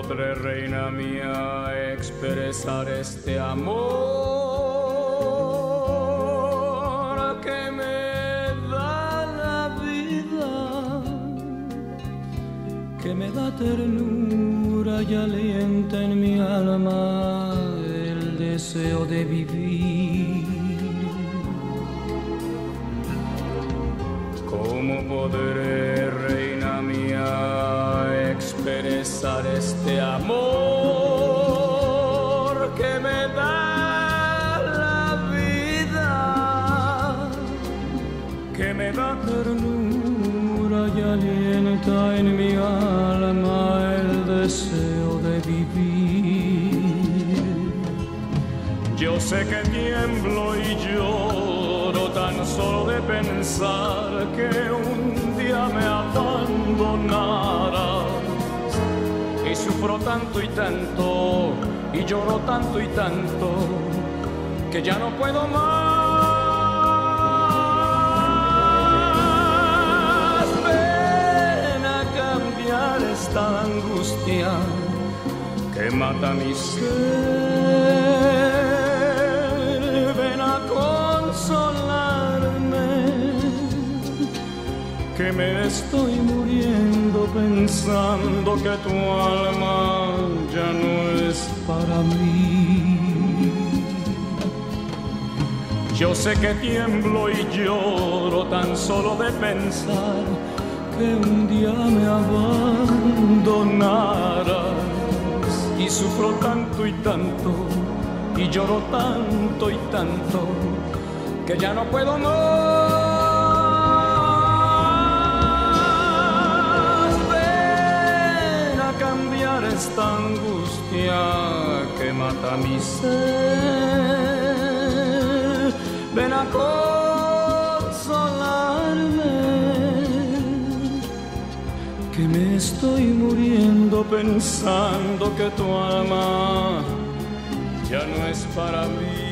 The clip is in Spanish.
podré, reina mía, expresar este amor que me da la vida, que me da ternura y alienta en mi alma el deseo de vivir. ¿Cómo podré, reina mía, expresar este amor que me da la vida, que me da ternura y alienta en mi alma el deseo de vivir? Yo sé que tiemblo y lloro tan solo de pensar que un día me abandonarás, y sufro tanto y tanto y lloro tanto y tanto que ya no puedo más. Ven a cambiar esta angustia que mata mi ser. Ven a consolarme, que me estoy muriendo pensando que tu alma ya no es para mí. Yo sé que tiemblo y lloro tan solo de pensar que un día me abandonarás, y sufro tanto y tanto y lloro tanto y tanto que ya no puedo más. Ven a cambiar esta angustia que mata mi ser. Ven a consolarme, que me estoy muriendo pensando que tu alma ya no es para mí.